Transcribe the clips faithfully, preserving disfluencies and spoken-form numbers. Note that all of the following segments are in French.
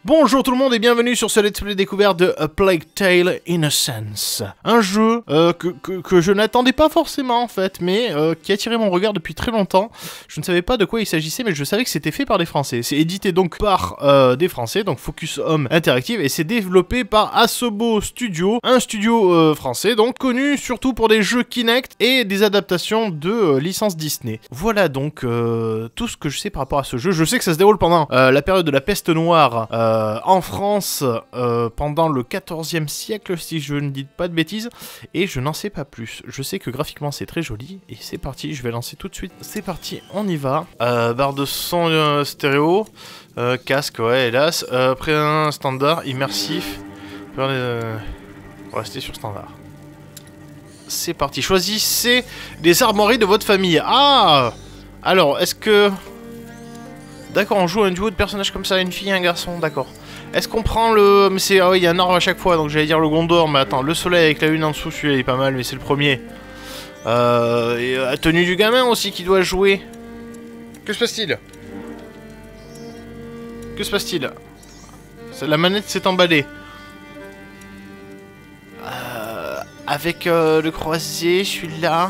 Bonjour tout le monde et bienvenue sur ce Let's Play découverte de A Plague Tale Innocence. Un jeu euh, que, que, que je n'attendais pas forcément en fait, mais euh, qui a attiré mon regard depuis très longtemps. Je ne savais pas de quoi il s'agissait, mais je savais que c'était fait par des Français. C'est édité donc par euh, des Français, donc Focus Home Interactive, et c'est développé par Asobo Studio, un studio euh, français, donc connu surtout pour des jeux Kinect et des adaptations de euh, licences Disney. Voilà donc euh, tout ce que je sais par rapport à ce jeu. Je sais que ça se déroule pendant euh, la période de la peste noire, euh, Euh, en France euh, pendant le quatorzième siècle si je ne dis pas de bêtises, et je n'en sais pas plus. Je sais que graphiquement c'est très joli et c'est parti, je vais lancer tout de suite. C'est parti, on y va. Euh, barre de son euh, stéréo, euh, casque, ouais hélas, euh, après un standard, immersif, euh, on va rester sur standard. C'est parti, choisissez des armoiries de votre famille. Ah, alors est-ce que... D'accord, on joue un duo de personnages comme ça, une fille et un garçon, d'accord. Est-ce qu'on prend le... Mais c'est... Ah oui, il y a un arbre à chaque fois, donc j'allais dire le Gondor, mais attends, le soleil avec la lune en dessous, celui-là il est pas mal, mais c'est le premier. Euh... Et la tenue du gamin aussi qui doit jouer. Que se passe-t-il? Que se passe-t-il? La manette s'est emballée. Euh... Avec euh, le croisé, celui-là...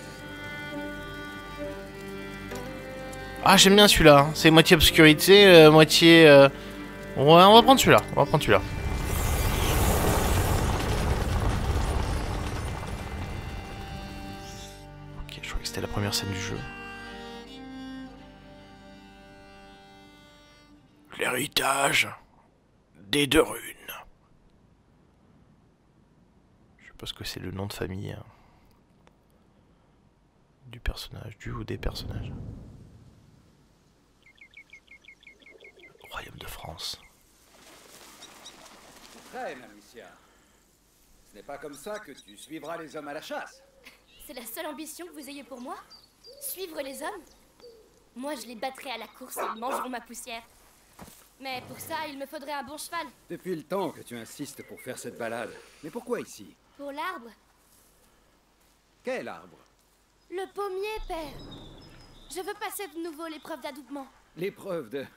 Ah, j'aime bien celui-là, c'est moitié obscurité, euh, moitié... Euh... Ouais, on va prendre celui-là, on va prendre celui-là. Ok, je crois que c'était la première scène du jeu. L'héritage des deux runes. Je suppose que c'est le nom de famille hein, du personnage, du ou des personnages. Royaume de France. Prêt, Amicia. Ce n'est pas comme ça que tu suivras les hommes à la chasse. C'est la seule ambition que vous ayez pour moi? Suivre les hommes? Moi, je les battrai à la course et ils mangeront ma poussière. Mais pour ça, il me faudrait un bon cheval. Depuis le temps que tu insistes pour faire cette balade. Mais pourquoi ici? Pour l'arbre? Quel arbre? Le pommier, père. Je veux passer de nouveau l'épreuve d'adoubement. L'épreuve de...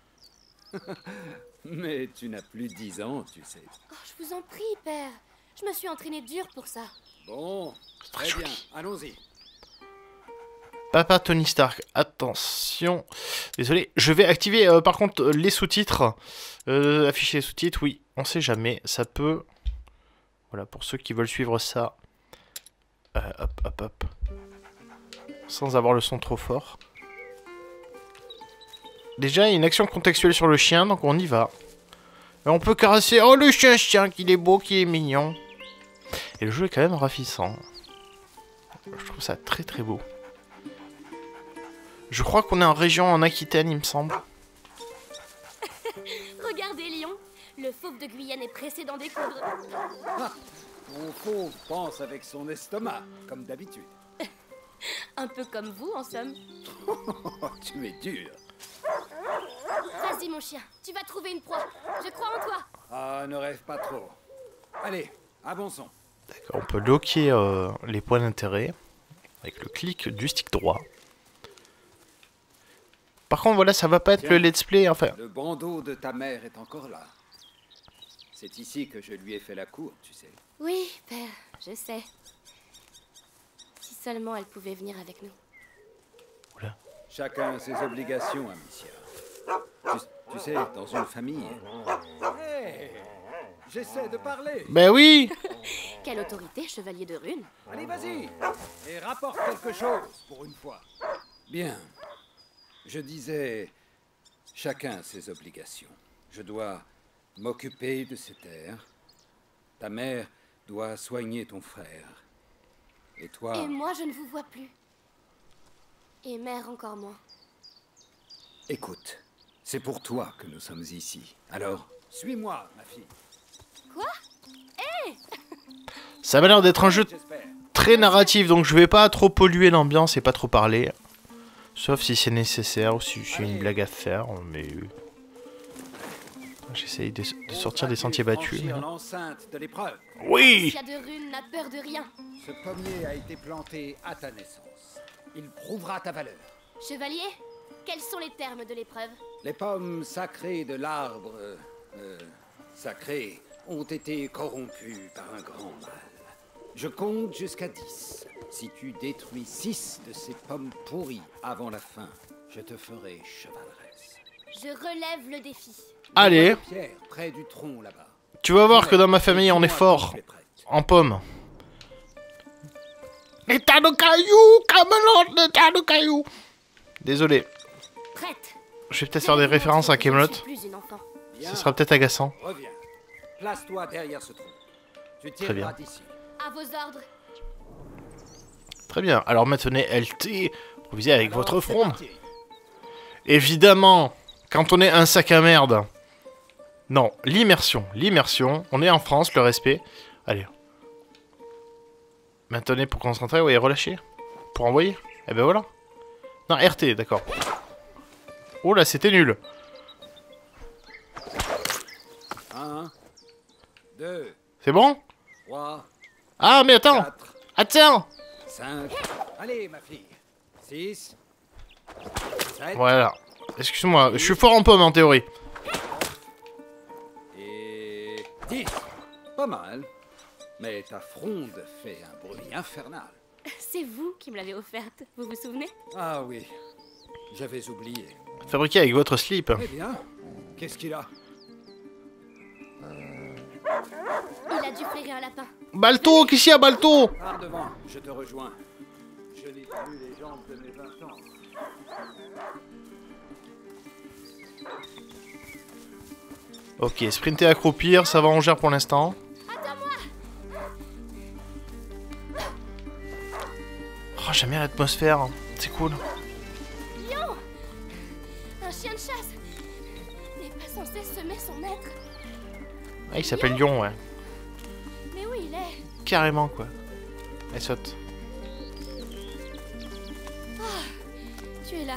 Mais tu n'as plus dix ans, tu sais. Oh, je vous en prie, père. Je me suis entraîné dur pour ça. Bon, très bien, allons-y. Papa Tony Stark, attention. Désolé, je vais activer euh, par contre les sous-titres. Euh, afficher les sous-titres, oui, on sait jamais, ça peut... Voilà, pour ceux qui veulent suivre ça. Euh, hop, hop, hop. Sans avoir le son trop fort. Déjà, il y a une action contextuelle sur le chien, donc on y va. Et on peut caresser... Oh, le chien, chien, qu'il est beau, qu'il est mignon. Et le jeu est quand même ravissant. Je trouve ça très très beau. Je crois qu'on est en région en Aquitaine, il me semble. Regardez, Lion. Le fauve de Guyane est pressé d'en découdre. Ah, mon fauve pense avec son estomac, comme d'habitude. Un peu comme vous, en somme. Tu es dur. Vas-y, mon chien. Tu vas trouver une proie. Je crois en toi. Ah, ne rêve pas trop. Allez, avançons. D'accord, on peut loquer euh, les points d'intérêt avec le clic du stick droit. Par contre, voilà, ça va pas être Tiens, le let's play, enfin... Le bandeau de ta mère est encore là. C'est ici que je lui ai fait la cour, tu sais. Oui, père, je sais. Si seulement elle pouvait venir avec nous. Oula. Chacun a ses obligations, Amicia. Tu, tu sais, dans une famille... Hey, j'essaie de parler. Ben oui. Quelle autorité, chevalier de rune. Allez, vas-y. Et rapporte quelque chose, pour une fois. Bien. Je disais... Chacun a ses obligations. Je dois m'occuper de ces terres. Ta mère doit soigner ton frère. Et toi... Et moi, je ne vous vois plus. Et mère encore moins. Écoute, c'est pour toi que nous sommes ici. Alors, suis-moi, ma fille. Quoi? Hé! Ça m'a l'air d'être un jeu très narratif, donc je vais pas trop polluer l'ambiance et pas trop parler. Sauf si c'est nécessaire ou si j'ai une blague à faire, mais... J'essaye de, de sortir des sentiers battus. Mais... l'enceinte de l'épreuve. Oui! Amicia de rune n'a peur de rien. Ce pommier a été planté à ta naissance. Il prouvera ta valeur. Chevalier, quels sont les termes de l'épreuve? Les pommes sacrées de l'arbre euh, sacrés ont été corrompus par un grand mal. Je compte jusqu'à dix. Si tu détruis six de ces pommes pourries avant la fin, je te ferai chevaleresse. Je relève le défi. Allez. Pierre, près du tronc là-bas. Tu vas voir que dans ma famille, on est fort. En pommes. Les tas de cailloux, Camelot, les tas de cailloux. Désolé. Prête. Je vais peut-être faire des références à Camelot. Ce sera peut-être agaçant. Reviens. Place-toi derrière ce tronc. Tu Très bien. d'ici. À vos ordres. Très bien. Alors maintenez L T. Improvisez avec Alors, votre c'est front. parti. Évidemment, quand on est un sac à merde. Non, l'immersion. L'immersion. On est en France, le respect. Allez. Maintenez pour concentrer, oui, relâcher. Pour envoyer. Eh ben voilà. Non, R T, d'accord. Oh là, c'était nul. Un, deux, C'est bon? trois, Ah, mais attends. quatre, Attends. cinq. Allez, ma fille. Six, sept. Voilà. Excuse-moi, je suis fort en pomme en théorie. Et dix. Pas mal. Mais ta fronde fait un bruit infernal. C'est vous qui me l'avez offerte, vous vous souvenez? Ah oui, j'avais oublié. Fabriqué avec votre slip. Eh bien, qu'est-ce qu'il a? Il a dû flairer un lapin. Balto, qu'est-ce qu'il y a, Balto? Par devant, je te rejoins. Je n'ai plus les jambes de mes vingt ans. Ok, sprinter, accroupir, ça va, on gère pour l'instant. Oh, j'aime bien l'atmosphère, c'est cool. Lion! Un chien de chasse! N'est pas censé semer son maître. Ah, il s'appelle Lion, ouais. Mais où il est? Carrément, quoi. Elle saute. Tu es là.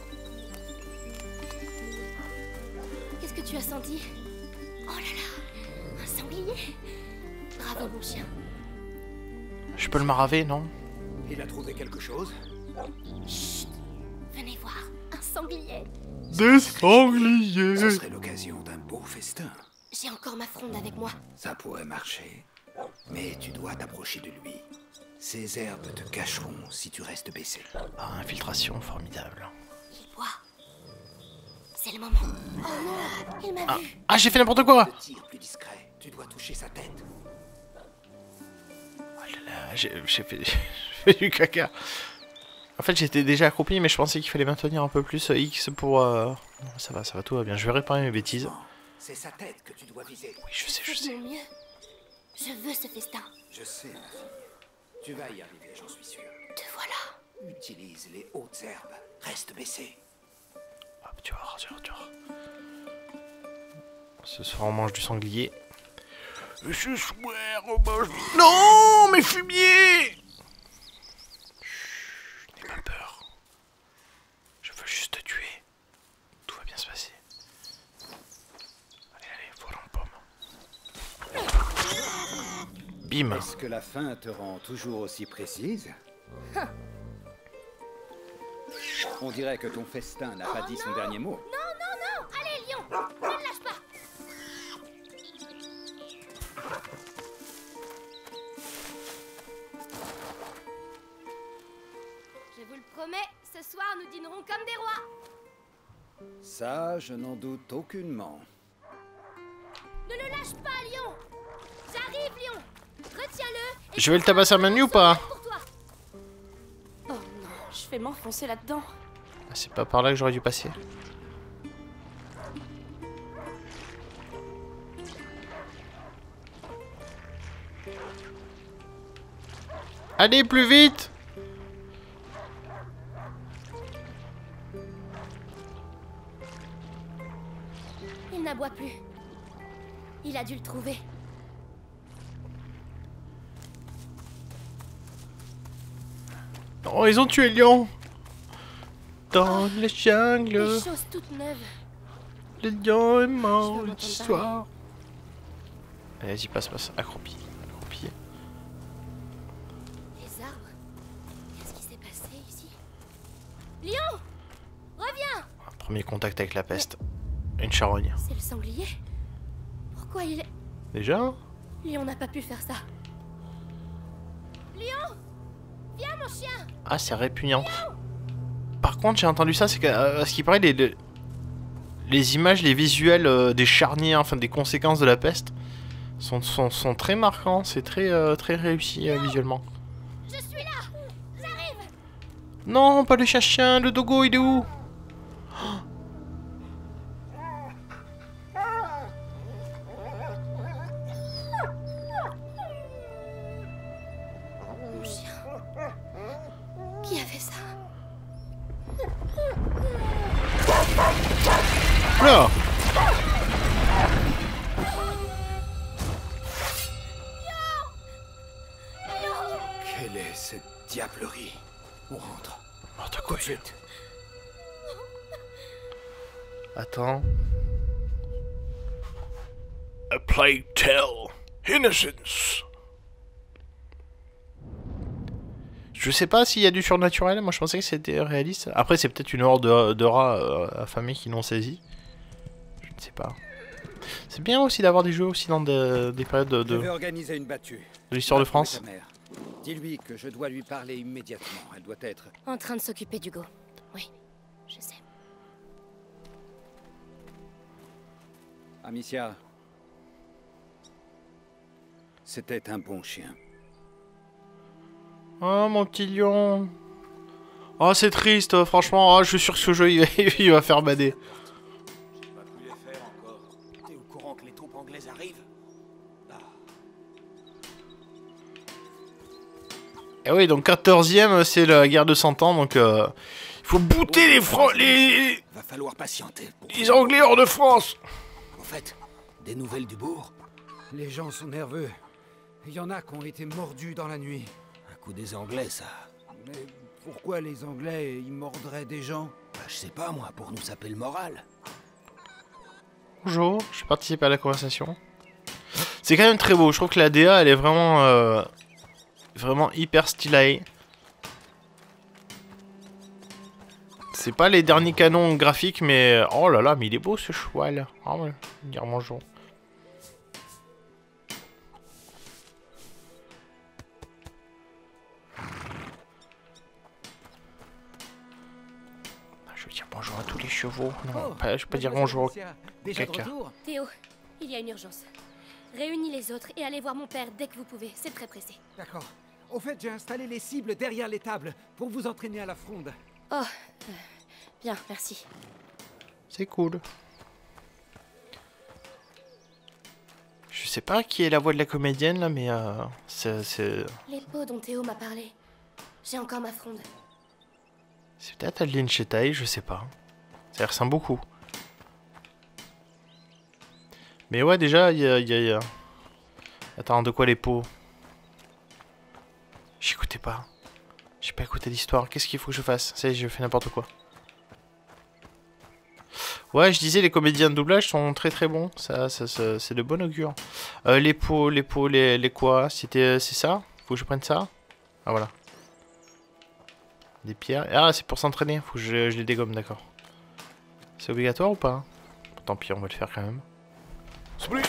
Qu'est-ce que tu as senti? Oh là là! Un sanglier! Bravo, mon chien. Je peux le maraver, non? Il a trouvé quelque chose? Chut! Venez voir, un sanglier! Des sangliers! Ce serait l'occasion d'un beau festin. J'ai encore ma fronde avec moi. Ça pourrait marcher. Mais tu dois t'approcher de lui. Ces herbes te cacheront si tu restes baissé. Ah, infiltration, formidable. Il boit. C'est le moment. Oh non! Il m'a Ah, vu! ah j'ai fait n'importe quoi! Le tir plus discret. Tu dois toucher sa tête. Oh là là, j'ai j'ai fait, j'ai fait du caca. En fait, j'étais déjà accroupi, mais je pensais qu'il fallait maintenir un peu plus X pour... Euh... Ça va, ça va, tout va bien. Je vais réparer mes bêtises. Non, c'est sa tête que tu dois viser. Oui, je sais, je Faites sais. mon mieux. Je veux ce festin. Je sais, ma fille. Tu vas y arriver, j'en suis sûr. Te voilà. Utilise les hautes herbes. Reste baissé. Hop, tu vas voir, tu vas voir, tu vas voir. Ce soir, on mange du sanglier. Ce soir, on mange... Non, mes fumiers! Chut, n'aie pas peur. Je veux juste te tuer. Tout va bien se passer. Allez, allez, voilà en pomme. Bim. Est-ce que la fin te rend toujours aussi précise? On dirait que ton festin n'a pas dit son dernier mot. Non, non, non! Allez, Lion! Ne le lâche pas! Je vous le promets, ce soir nous dînerons comme des rois! Ça, je n'en doute aucunement. Ne le lâche pas, Lion! J'arrive, Lion! Retiens-le! et Je vais le tabasser à main nue ou pas? pour toi. Oh non, je vais m'enfoncer là-dedans. Ah, c'est pas par là que j'aurais dû passer. Allez, plus vite! Il n'aboie plus. Il a dû le trouver. Oh, ils ont tué Lion! Dans les Des jungles, choses toutes neuves. le lion est Je mort veux ce m'entendre soir. Allez, vas-y, passe, passe, accroupi. Accroupi. Les arbres. Qu'est-ce qui s'est passé ici? Lion! Reviens! Premier contact avec la peste. Une charogne. C'est le sanglier. Pourquoi il est... Déjà? Lion n'a pas pu faire ça. Lion! Viens, mon chien! Ah, c'est répugnant. Par contre, j'ai entendu ça, c'est qu'à ce qui paraît, les, les, les images, les visuels euh, des charniers, enfin des conséquences de la peste, sont, sont, sont très marquants. C'est très, euh, très réussi euh, visuellement. Je suis là! J'arrive! Non, pas le chien, le dogo, il est où? Mon chien. Qui a fait ça? Là! Quelle est cette diablerie? On rentre. Oh, t'as Tout quoi? de suite. Attends. A Plague Tale. Innocence. Je sais pas s'il y a du surnaturel, moi je pensais que c'était réaliste. Après c'est peut-être une horde de, de rats euh, affamés qui l'ont saisi. Je ne sais pas. C'est bien aussi d'avoir des jeux aussi dans de, des périodes de, Je vais de, organiser une battue. de l'histoire de Va trouver France. ta mère. Dis-lui que je dois lui parler immédiatement. Elle doit être... En train de s'occuper d'Hugo. Oui, je sais. Amicia. C'était un bon chien. Oh mon petit lion. Oh c'est triste, euh, franchement, oh, je suis sûr que ce jeu il va, il va faire bader. J'ai pas pu les faire encore. T'es au courant que les troupes anglaises arrivent? Ah. Et oui, donc quatorzième c'est la guerre de cent ans, donc euh, il faut bouter les, Fran les, Va falloir patienter. Pour... les Anglais hors de France. En fait, des nouvelles du bourg? Les gens sont nerveux. Il y en a qui ont été mordus dans la nuit. Un coup des Anglais, ça. Mais pourquoi les Anglais, ils mordraient des gens? Bah, je sais pas, moi, pour nous saper le moral. Bonjour, je participe à la conversation. C'est quand même très beau, je trouve que la D A elle est vraiment euh, vraiment hyper stylée. C'est pas les derniers canons graphiques mais oh là là mais il est beau ce cheval. Ah ouais, dire bonjour. Je veux dire bonjour à tous les chevaux. Non, Oh, pas, je peux dire mademoiselle bonjour. Amicia, déjà de caca. retour? Théo, il y a une urgence. Réunis les autres et allez voir mon père dès que vous pouvez. C'est très pressé. D'accord. Au fait, j'ai installé les cibles derrière les tables pour vous entraîner à la fronde. Oh, euh, bien, merci. C'est cool. Je sais pas qui est la voix de la comédienne là, mais euh, c'est c'est Les pots dont Théo m'a parlé. J'ai encore ma fronde. c'est peut-être Adeline Chetaille, je sais pas. Ça ressemble beaucoup. Mais ouais, déjà, il y a, y a- y a- Attends, de quoi les pots? J'écoutais pas. J'ai pas écouté l'histoire. Qu'est-ce qu'il faut que je fasse? Ça y est, je fais n'importe quoi. Ouais, je disais, les comédiens de doublage sont très très bons. Ça, ça, ça c'est de bon augure. Euh, les pots, les pots, les, les quoi? C'était, c'est ça? Faut que je prenne ça? Ah voilà. Des pierres. Ah, c'est pour s'entraîner. Faut que je, je les dégomme, d'accord. C'est obligatoire ou pas? Tant pis, on va le faire quand même. Split.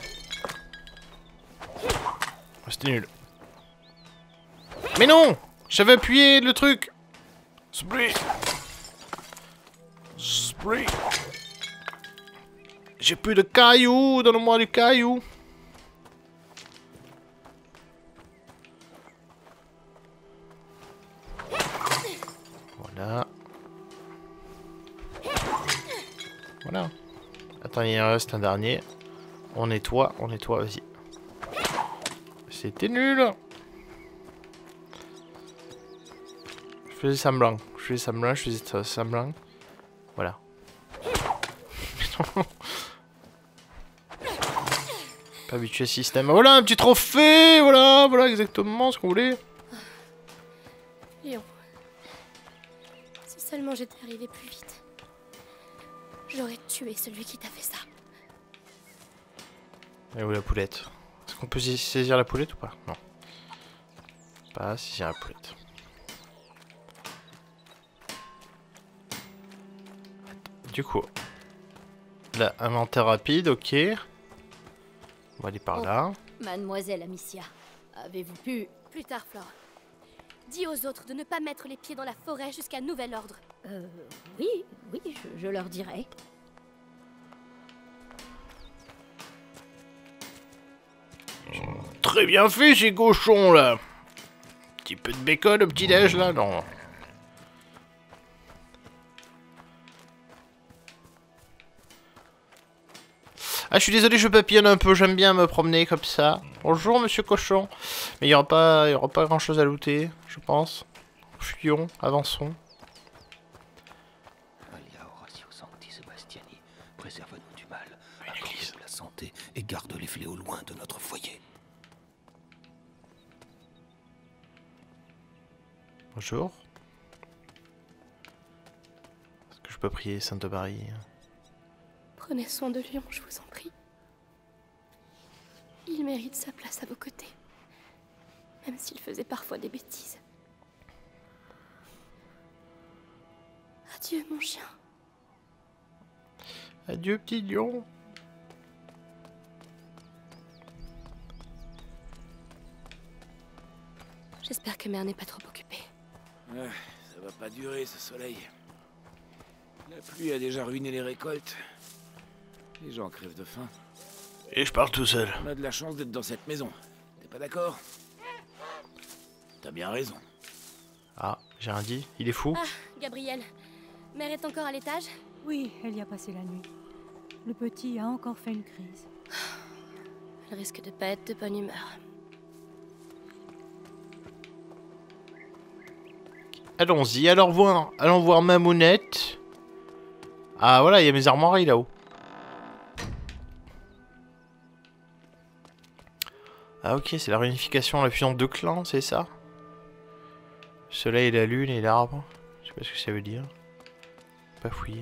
Oh, c'était nul. Mais non! J'avais appuyé le truc! Split. Split. J'ai plus de cailloux! Donne-moi des cailloux! Voilà. Voilà. Attends, il en reste un dernier. On nettoie, on nettoie, vas-y. C'était nul. Je faisais semblant, je faisais semblant, je faisais semblant. Voilà. Pas habitué au système. Voilà, un petit trophée. Voilà, voilà exactement ce qu'on voulait. Léon. Si seulement j'étais arrivé plus vite. J'aurais tué celui qui t'a fait ça. Et où la poulette? Est-ce qu'on peut saisir la poulette ou pas? Non. Pas saisir la poulette. Du coup. Là, inventaire rapide, ok. On va aller par là. Mademoiselle Amicia, avez-vous pu... Plus tard, Flore. Dis aux autres de ne pas mettre les pieds dans la forêt jusqu'à nouvel ordre. Euh, oui, oui, je, je leur dirai. Très bien fait ces cochons là. Petit peu de bacon au petit-déj là, non. Ah, je suis désolé, je papillonne un peu, j'aime bien me promener comme ça. Bonjour, monsieur cochon. Mais il n'y aura pas, il y aura pas grand chose à looter, je pense. Fuyons, avançons. Alia Horatio Sancti Sebastiani, préserve-nous du mal, Une église. accorde la santé et garde les fléaux loin de notre foyer. Bonjour. Est-ce que je peux prier Sainte Marie? Prenez soin de Lion, je vous en prie. Il mérite sa place à vos côtés. Même s'il faisait parfois des bêtises. Adieu, mon chien. Adieu, petit lion. J'espère que Mère n'est pas trop occupée. Ouais, ça va pas durer ce soleil. La pluie a déjà ruiné les récoltes. Les gens crèvent de faim. Et je pars tout seul. On a de la chance d'être dans cette maison. T'es pas d'accord? T'as bien raison. Ah, j'ai rien dit. Il est fou. Ah, Gabriel. Mère est encore à l'étage? Oui, elle y a passé la nuit. Le petit a encore fait une crise. Elle risque de pas être de bonne humeur. Allons-y, allons voir, allons voir Mamounette. Ah voilà, il y a mes armoiries là-haut. Ah ok, c'est la réunification, la fusion de deux clans, c'est ça? Le soleil, la lune et l'arbre. Je sais pas ce que ça veut dire. Pas fouiller.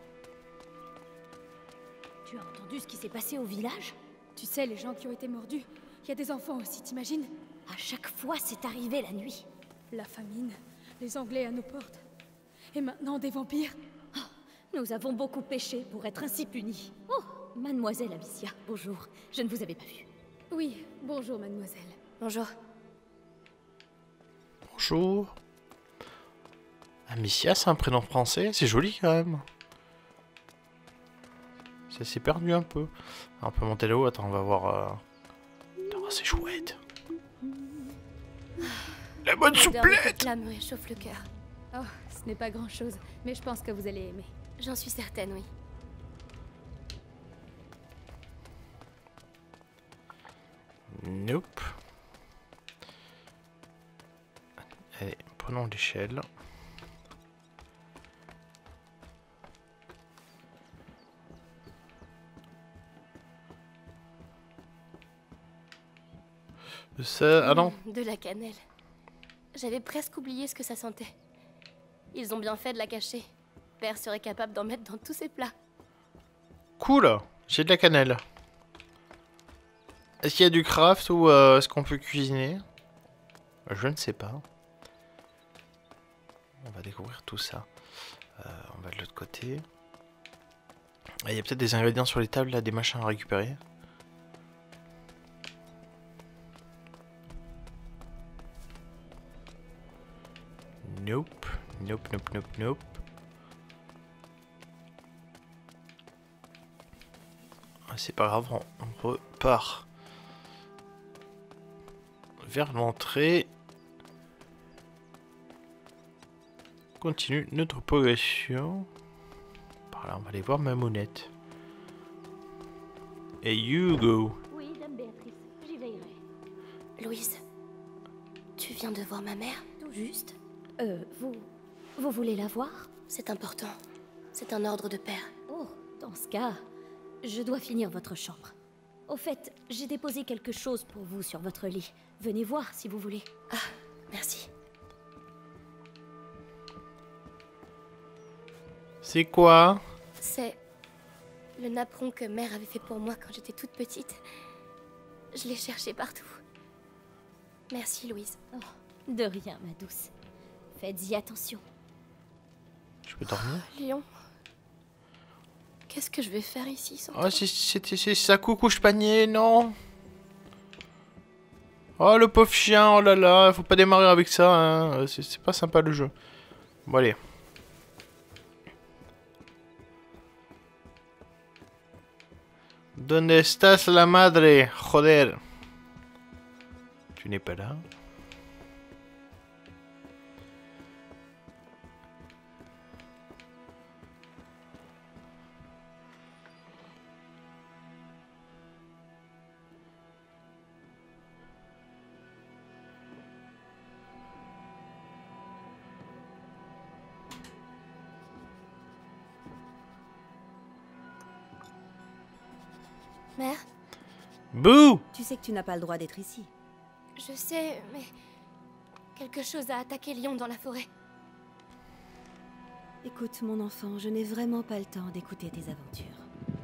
Tu as entendu ce qui s'est passé au village? Tu sais, les gens qui ont été mordus, il y a des enfants aussi, t'imagines? À chaque fois, c'est arrivé la nuit. La famine, les Anglais à nos portes. Et maintenant, des vampires. Nous avons beaucoup péché pour être ainsi punis. Oh, mademoiselle Amicia, bonjour. Je ne vous avais pas vue. Oui, bonjour, mademoiselle. Bonjour. Bonjour. Amicia, c'est un prénom français, c'est joli quand même. Ça s'est perdu un peu. On peut monter là-haut, attends, on va voir... Euh... Oh, c'est chouette. La bonne L'odeur de souplette. cette flamme me réchauffe le cœur. Oh, ce n'est pas grand-chose, mais je pense que vous allez aimer. J'en suis certaine, oui. Nope. Allez, prenons l'échelle. Ça... Ah non. De la cannelle. J'avais presque oublié ce que ça sentait. Ils ont bien fait de la cacher. Père serait capable d'en mettre dans tous ses plats. Cool. J'ai de la cannelle. Est-ce qu'il y a du craft ou euh, est-ce qu'on peut cuisiner? Je ne sais pas. On va découvrir tout ça. Euh, on va de l'autre côté. Il y a peut-être des ingrédients sur les tables, là, des machins à récupérer. Nope. Nope, nope, nope, nope. Ah, c'est pas grave, on, on repart vers l'entrée. Continue notre progression. Par là, on va aller voir Mamounette. Et Hugo. Oui, dame Béatrice, j'y veillerai. Louise, tu viens de voir ma mère? Tout juste. Euh, vous... Vous voulez la voir? C'est important. C'est un ordre de père. Oh, dans ce cas, je dois finir votre chambre. Au fait, j'ai déposé quelque chose pour vous sur votre lit. Venez voir si vous voulez. Ah, merci. C'est quoi? C'est le napperon que mère avait fait pour moi quand j'étais toute petite. Je l'ai cherché partout. Merci, Louise. Oh, de rien, ma douce. Faites-y attention. Je peux dormir? Lion, qu'est-ce que je vais faire ici sans Oh, toi? c'était ça, coucou, je panier, non? Oh le pauvre chien, oh là là, faut pas démarrer avec ça, hein. C'est pas sympa le jeu. Bon allez. Donde estás la madre? Joder. Tu n'es pas là. Mère, Bouh! Tu sais que tu n'as pas le droit d'être ici. je sais, mais... quelque chose a attaqué Lyon dans la forêt. Écoute, mon enfant, je n'ai vraiment pas le temps d'écouter tes aventures.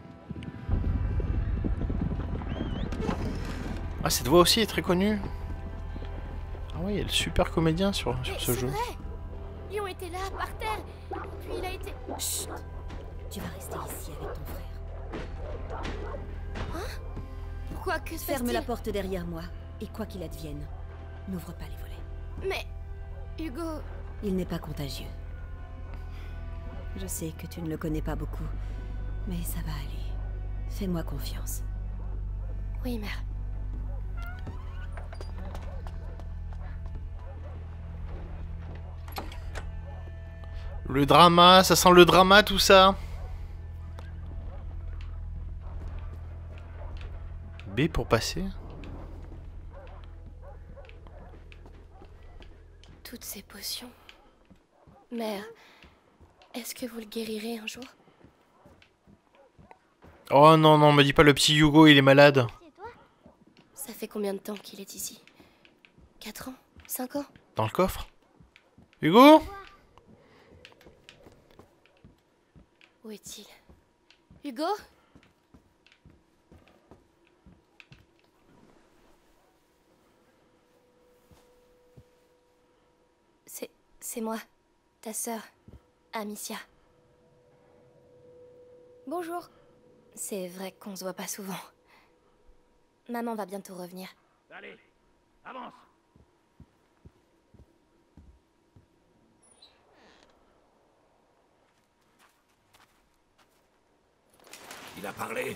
Ah, cette voix aussi est très connue. Ah oui, il y a le super comédien sur, sur Mais ce c'est jeu. vrai. Lyon était là, par terre, puis il a été... Chut! Tu vas rester ici avec ton frère. Pourquoi? Que se Ferme passe-t-il? la porte derrière moi, et quoi qu'il advienne, n'ouvre pas les volets. Mais... Hugo... Il n'est pas contagieux. Je sais que tu ne le connais pas beaucoup, mais ça va aller. Fais-moi confiance. Oui, mère. Le drama, ça sent le drama tout ça. B pour passer. Toutes ces potions... Mère, est-ce que vous le guérirez un jour? Oh non, non, me dis pas le petit Hugo, il est malade. Ça fait combien de temps qu'il est ici? Quatre ans? Cinq ans? Dans le coffre. Hugo? Où est-il? Hugo? C'est... c'est moi, ta sœur, Amicia. Bonjour. C'est vrai qu'on se voit pas souvent. Maman va bientôt revenir. Allez, avance. Il a parlé.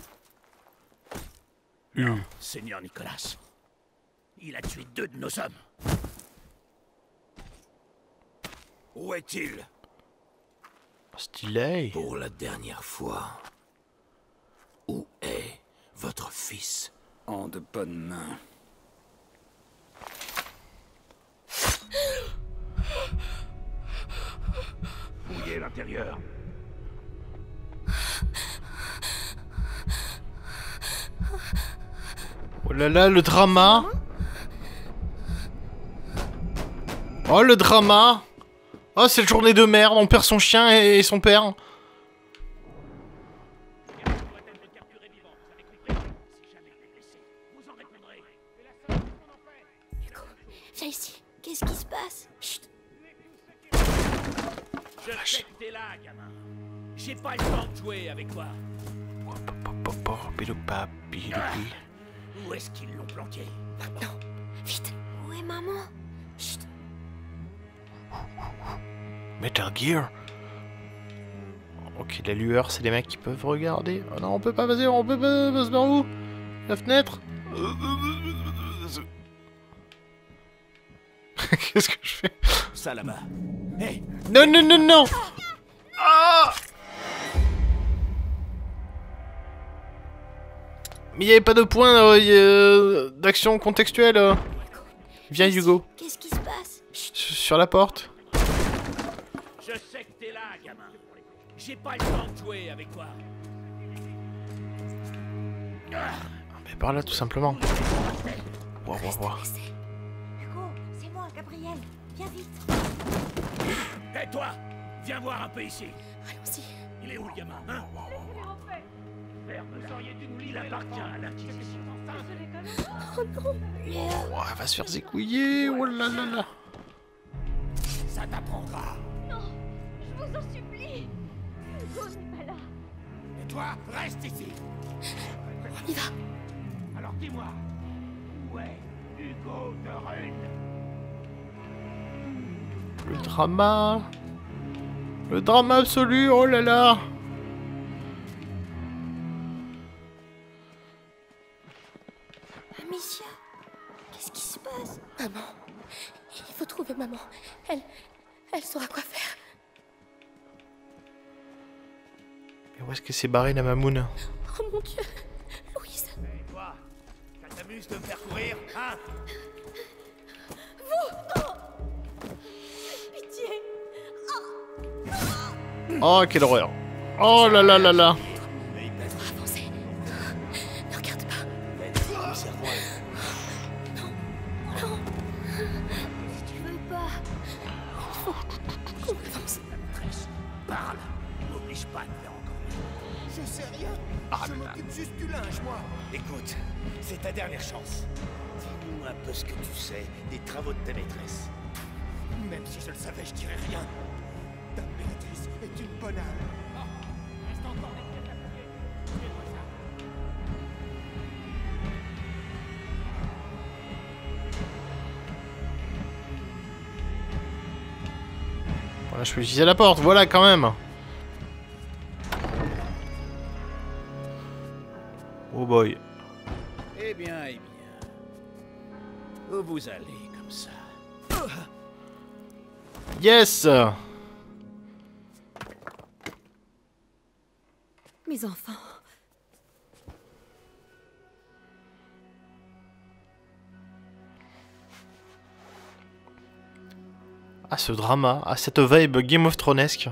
Non, Seigneur Nicolas. Il a tué deux de nos hommes. Où est-il? stylé. Pour la dernière fois. Où est votre fils? En de bonnes mains. Fouillez l'intérieur. Oh là là, le drama. Oh le drama. Oh, c'est la journée de merde, on perd son chien et son père. Hugo, viens ici. Qu'est-ce qui se passe? Chut. Je sais que t'es là, gamin. J'ai pas le temps de jouer avec toi. Où est-ce qu'ils l'ont planqué? Maintenant, vite. Où est maman? Chut. Metal Gear. Ok, la lueur, c'est les mecs qui peuvent regarder. Oh non, on peut pas passer, on peut pas passer par où? La fenêtre. Qu'est-ce que je fais? Ça là-bas. Hé, Non, non, non, non. Ah, mais il n'y avait pas de point euh, euh, d'action contextuelle. euh. Viens, Hugo. Qu'est-ce qui se passe? Chut. Sur la porte. je sais que t'es là, gamin. J'ai pas le temps de jouer avec toi. Mais par là, tout simplement. Ouah, ouah, ouah. Hugo, c'est moi, Gabriel. Viens vite. Hé, toi, viens voir un peu ici. Allons-y. Il est où, le gamin, hein? Père, vous auriez dû nous il appartient à l'Inquisition. Oh non, Léa. Oh, elle va se faire zécouiller. Oh là là là. Ça t'apprendra. Je vous en supplie. Hugo n'est pas là. Et toi, reste ici. On y va. Alors dis-moi, où est Hugo? Le drama. Le drama absolu, oh là là. Amicia, qu'est-ce qui se passe? Maman, il faut trouver maman. Elle, elle saura quoi faire. Mais où est-ce que c'est barré la mamoune? Oh mon Dieu, Louise. Hey, toi, ça t'amuse de me faire courir, hein? Vous, non. Pitié. Oh, quelle horreur. Oh là là là là. Avancez. Ne regarde pas. Non, non. Si tu veux pas, il faut qu'on avance. Parle. N'oblige pas à te faire encore mieux. Je sais rien. Je m'occupe juste du linge, moi. Écoute, c'est ta dernière chance. Dis-nous un peu ce que tu sais des travaux de ta maîtresse. Même si je le savais, je dirais rien. Ta maîtresse est une bonne âme. Reste encore des pièces à fouiller. Fais-moi ça. Voilà, je peux utiliser la porte, voilà quand même. Oh boy. Eh bien, eh bien. Où vous allez comme ça? Yes. Mes enfants. Ah, ce drama, ah, cette vibe Game of Thronesque.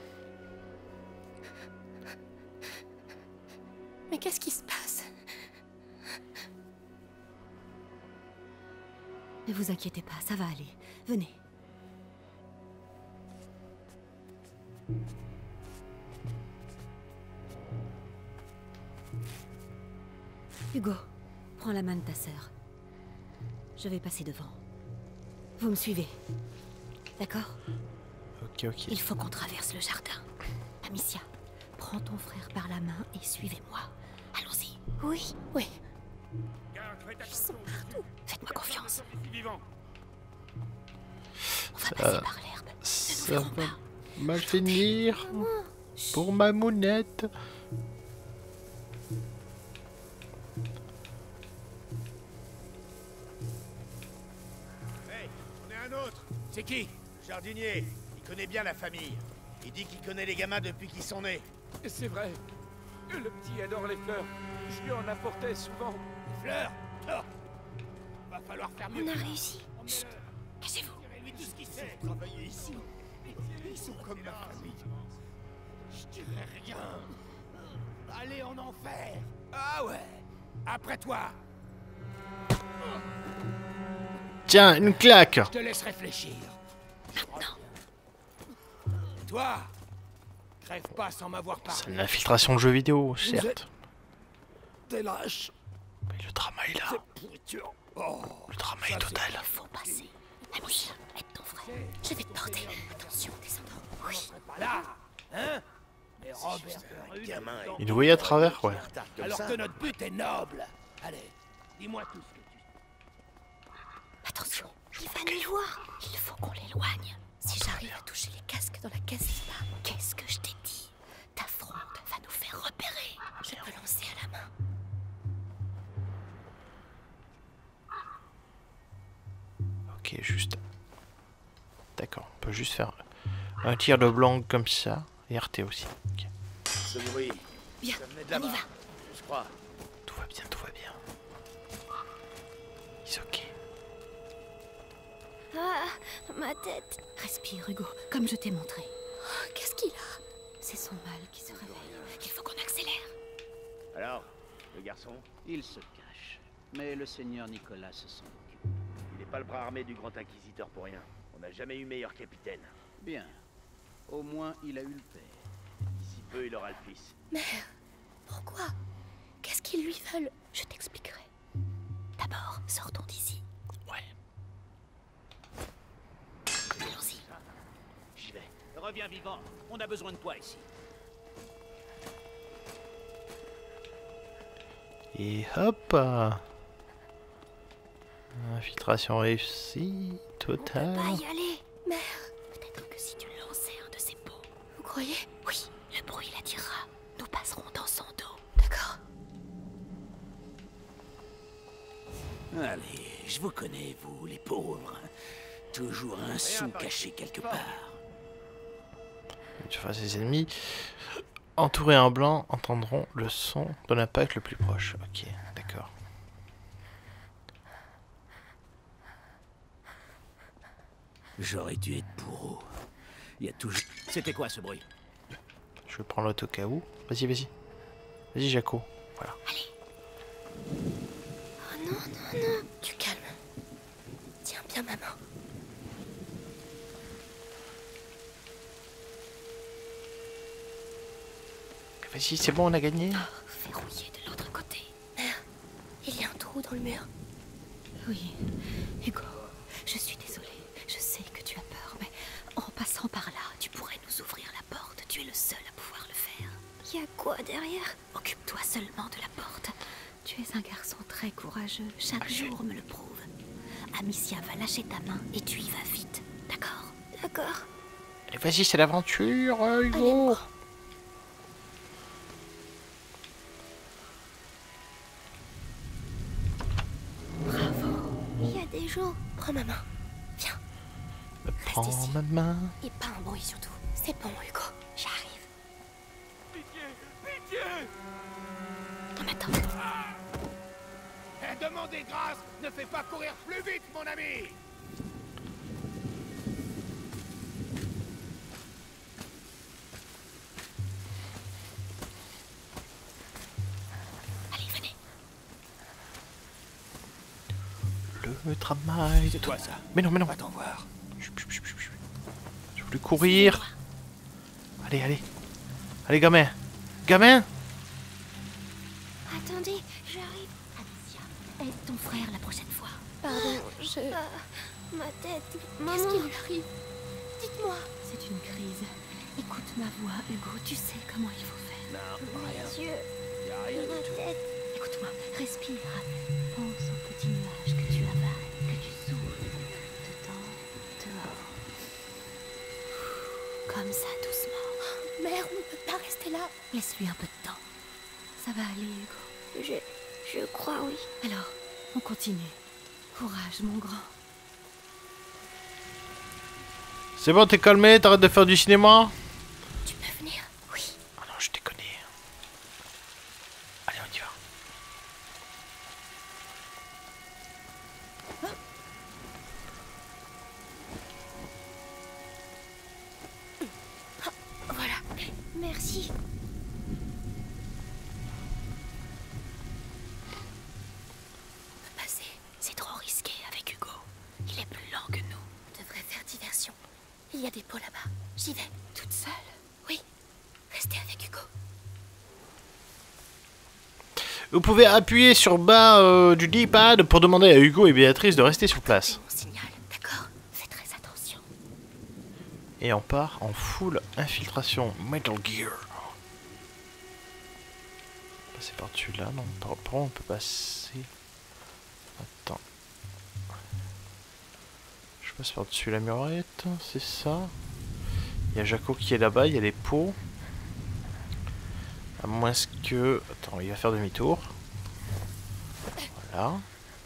Mais qu'est-ce qui se passe? Ne vous inquiétez pas, ça va aller. Venez. Hugo, prends la main de ta sœur. Je vais passer devant. Vous me suivez. D'accord? Ok, ok. Il faut qu'on traverse le jardin. Amicia, prends ton frère par la main et suivez-moi. Allons-y. Oui, oui. Ils sont partout. Faites-moi confiance. On va Ça, passer par l'herbe. ça va mal finir pour ma mounette. Hey, on est un autre. C'est qui? Le jardinier. Il connaît bien la famille. Il dit qu'il connaît les gamins depuis qu'ils sont nés. C'est vrai. Le petit adore les fleurs. Je lui en apportais souvent. Les fleurs? Oh. Va falloir faire mieux. On a réussi. Chut. Cachez-vous. Lui tout ce qu'il sait. Travailler ici. Ils sont comme ma famille. Je dirais rien. Allez en enfer. Ah ouais. Après toi. Tiens, une claque. Je te laisse réfléchir. Maintenant. Et toi, crève pas sans m'avoir C'est parlé. de l'infiltration de jeux vidéo, certes. T'es lâche. Mais le drama est là. Pourriture. Oh. Le drama est total. Il faut passer. Amicia, aide ton frère. Je vais te porter. Attention, descendons. Oui. Pas là, hein? Mais Robert, un gamin. Il voyait à travers, ouais. Alors que notre but est noble. Allez, dis-moi tout ce que tu sais. Attention, il va nous voir. Il faut qu'on l'éloigne. Si j'arrive à toucher les casques dans la casita, qu'est-ce que je t'ai dit? Ta fronde va nous faire repérer. Je peux lancer à la main. Ok, juste. D'accord, on peut juste faire un tir de blanc comme ça. Et R T aussi. Ok. Ce bruit, Bien, ça venait de on y là-bas, va. je crois. Tout va bien, tout va bien. It's ok. Ah, ma tête. Respire, Hugo, comme je t'ai montré. Oh, qu'est-ce qu'il a? C'est son mal qui se réveille. Il faut qu'on accélère. Alors, le garçon, Il se cache. Mais le seigneur Nicolas se s'en occupe. il n'est pas le bras armé du grand inquisiteur pour rien. On n'a jamais eu meilleur capitaine. Bien. Au moins, il a eu le père. D'ici peu, il aura le fils. Mère, pourquoi? Qu'est-ce qu'ils lui veulent? Je t'expliquerai. D'abord, sortons d'ici. Ouais. Allons-y. J'y vais. Reviens vivant. On a besoin de toi ici. Et hop. Infiltration réussie, totale. On peut pas y aller. Mère, peut-être que si tu lançais un de ces pots. Vous croyez? Oui, le bruit l'attirera. Nous passerons dans son dos. D'accord. Allez, je vous connais, vous, les pauvres. Toujours un sou caché quelque part. Tu fasses ses ennemis. Entourés en blanc, entendront le son de l'impact le plus proche. Ok, d'accord. J'aurais dû être bourreau. Il y a toujours... C'était quoi ce bruit? Je prends l'autre au cas où. Vas-y, vas-y. Vas-y, Jaco. Voilà. Allez. Oh non, non, non. Tu calmes. Tiens bien ma main. Vas-y, c'est bon, on a gagné. Oh, verrouillé de l'autre côté. Mère, il y a un trou dans le mur. Oui, Hugo, je suis désolée. Je sais que tu as peur, mais en passant par là, tu pourrais nous ouvrir la porte. Tu es le seul à pouvoir le faire. Il y a quoi derrière? Occupe-toi seulement de la porte. Tu es un garçon très courageux. Chaque jour me le prouve. Amicia va lâcher ta main et tu y vas vite. D'accord? D'accord. Allez, vas-y, c'est l'aventure, euh, Hugo. Allez, bravo. Il y a des gens. Prends ma main. Viens. Prends ici. ma main. Et pas un bruit surtout. C'est bon, Hugo. J'arrive. Pitié! Pitié! Non, mais attends. Demandez grâce! Ne fais pas courir plus vite, mon ami! Allez, venez. Le travail. C'est toi, ça? Mais non, mais non. Va t'en voir. Je voulais courir. Allez, allez. Allez, gamin. Gamin. Attendez, j'arrive. Amicia, aide ton frère la prochaine fois. Pardon, je... ma tête... Maman... Qu'est-ce qui lui arrive? Dites-moi. C'est une crise. Écoute ma voix, Hugo. Tu sais comment il faut faire. Non, rien. Mes yeux... Y a rien ma du tout. tête... Écoute-moi, respire. Pense au petit nuage que tu avales, que tu souffles. Dedans, dehors. Comme ça, doucement. Mère, on ne peut pas rester là. Laisse-lui un peu de temps. Ça va aller, Hugo. Je... je crois, oui. Alors, on continue. Courage, mon grand. C'est bon, t'es calmé, t'arrêtes de faire du cinéma. Tu peux venir? Oui. Ah non, je déconne. Allez, on y va. Voilà. Merci. On peut passer. C'est trop risqué avec Hugo. Il est plus lent que nous. On devrait faire diversion. Il y a des pots là-bas. J'y vais. Toute seule? Oui. Restez avec Hugo. Vous pouvez appuyer sur bas euh, du D-pad pour demander à Hugo et Béatrice de rester sur place. Mon signal, d'accord? Fais très attention. Et on part en full infiltration Metal Gear. Passer par-dessus là, non? Par, par où on peut passer? Attends. Je passe par-dessus la murette, c'est ça? Il y a Jaco qui est là-bas, il y a les pots. À moins que... Attends, il va faire demi-tour. Voilà.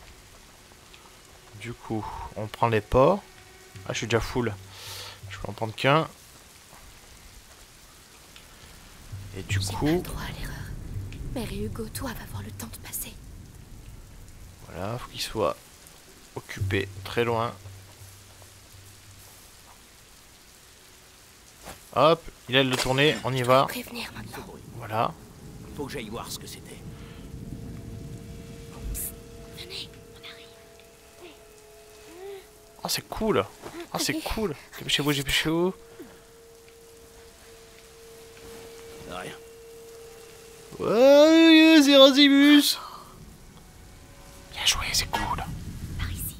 Du coup, on prend les pots. Ah, je suis déjà full. Je peux en prendre qu'un. Et du J'ai coup... pas le droit à l'erreur. Mère et Hugo, toi, va avoir le temps de passer. Voilà, faut qu'il soit occupé très loin. Hop, il a le tourner, on y va. Prévenir maintenant. Voilà. Faut que j'aille voir ce que c'était. Venez, on arrive. Oh, c'est cool. Oh, c'est cool. Dépêchez-vous, dépêchez-vous. Rien. Ouais, c'est Rasimus. Bien joué, c'est cool. Par ici.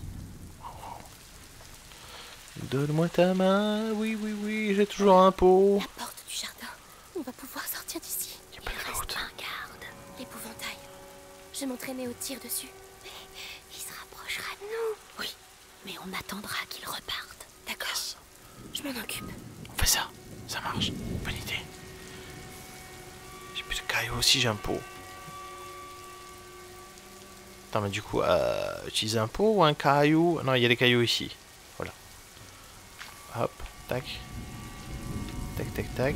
Donne-moi ta main. Oui, oui, oui, j'ai toujours un pot. La porte du jardin. On va pouvoir sortir d'ici. Il y a pas de reste doute. un garde. L'épouvantail. Je m'entraînais au tir dessus. Mais il se rapprochera de nous. Mais on attendra qu'ils repartent, d'accord? Yes. Je m'en occupe. On fait ça, ça marche. Bonne idée. J'ai plus de cailloux aussi, j'ai un pot. Attends, mais du coup, euh, utiliser un pot ou un caillou? Non, il y a des cailloux ici. Voilà. Hop, tac. Tac, tac, tac.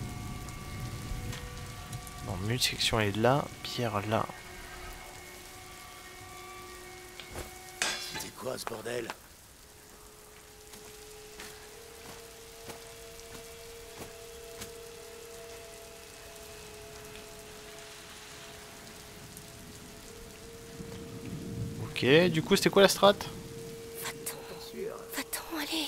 Bon, multisection est là, pierre là. C'est quoi ce bordel? Ok, du coup, c'était quoi la strat? Va-t'en, va-t'en, allez.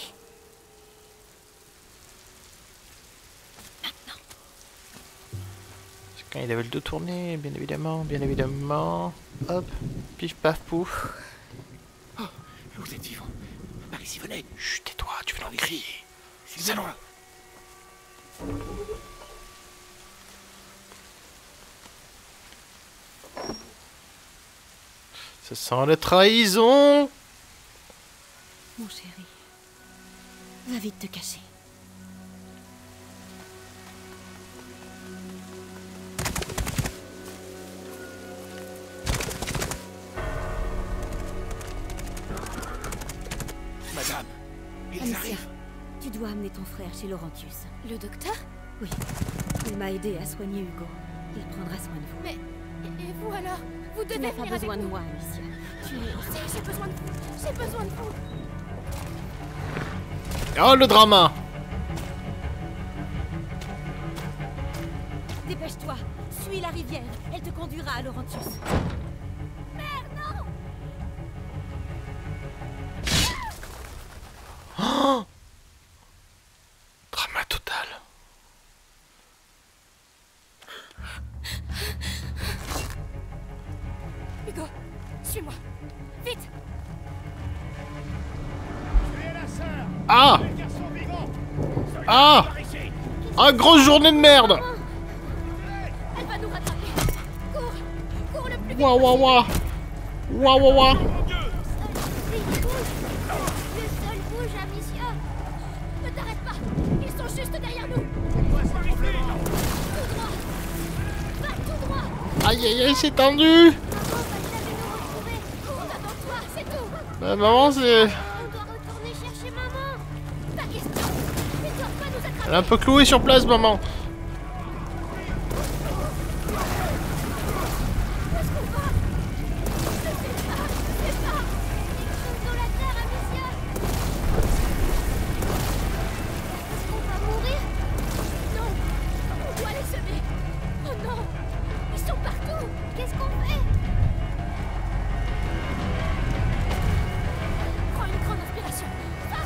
Quand il avait le dos tourné, bien évidemment, bien évidemment. Hop, pif paf pouf. Oh, vous êtes vivant. Par ici, venez. Chut, tais-toi, tu veux en crier. Suivez-moi. Ça sent la trahison. Mon chéri, va vite te cacher. Madame, ils Amicia, arrivent. tu dois amener ton frère chez Laurentius. Le docteur? Oui, il m'a aidé à soigner Hugo. Il prendra soin de vous. Mais... Et vous alors? Vous Tu devez n'as pas venir besoin avec de nous. moi, Amicia. Tu es... J'ai j'ai besoin de vous. J'ai besoin de vous. Oh, le drama. Dépêche-toi, suis la rivière. Elle te conduira à Laurentius. Oh, drama total. Hugo, suis-moi. Vite. Ah. Ah. Ah, grosse journée de merde. Elle va nous rattraper. Cours. Cours le plus vite. Waouh, waouh, waouh. Waouh, waouh, waouh. Le sol bouge, Amicia. Ne t'arrête pas. Ils sont juste derrière nous. Tout droit. Va tout droit. Aïe, aïe, aïe, c'est tendu. Maman va jamais nous retrouver. Cours devant toi, c'est tout. Bah, maman, c'est... On doit retourner chercher maman. Pas question. Ils doivent pas nous attraper. Elle est un peu clouée sur place, maman. Dans la terre, Amicia. Est-ce qu'on va mourir? Non. On doit les semer. Oh non. Ils sont partout. Qu'est-ce qu'on fait? Prends une grande inspiration. Ah.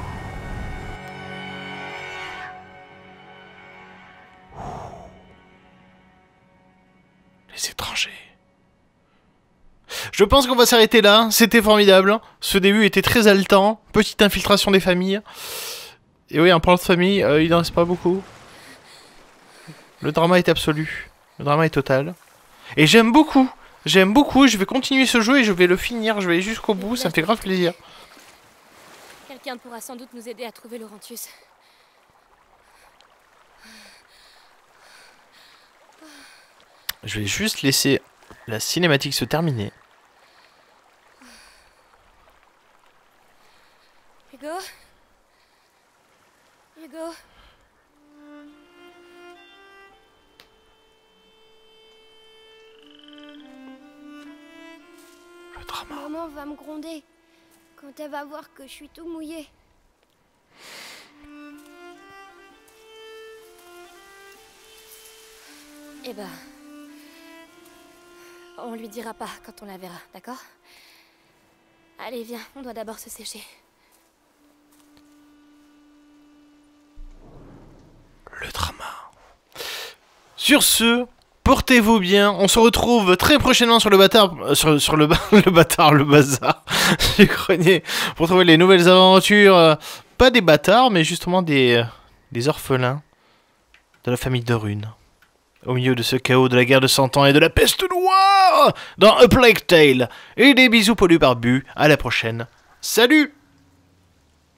Les étrangers. Je pense qu'on va s'arrêter là. C'était formidable. Ce début était très haletant. Petite infiltration des familles. Et oui, en parlant de famille, euh, il n'en reste pas beaucoup. Le drama est absolu. Le drama est total. Et j'aime beaucoup. J'aime beaucoup. Je vais continuer ce jeu et je vais le finir. Je vais aller jusqu'au bout. Ça me fait grave plaisir. Quelqu'un pourra sans doute nous aider à trouver Laurentius. Je vais juste laisser la cinématique se terminer. Hugo? Hugo? Le drama. Maman va me gronder quand elle va voir que je suis tout mouillé. Eh ben... On lui dira pas quand on la verra, d'accord? Allez, viens, on doit d'abord se sécher. Le drama. Sur ce, portez-vous bien. On se retrouve très prochainement sur le bâtard, euh, sur, sur le, le bâtard, le bazar du grenier pour trouver les nouvelles aventures. Euh, pas des bâtards, mais justement des, euh, des orphelins de la famille de Rune. Au milieu de ce chaos de la guerre de cent ans et de la peste noire dans A Plague Tale. Et des bisous pollués par Bu. À la prochaine. Salut!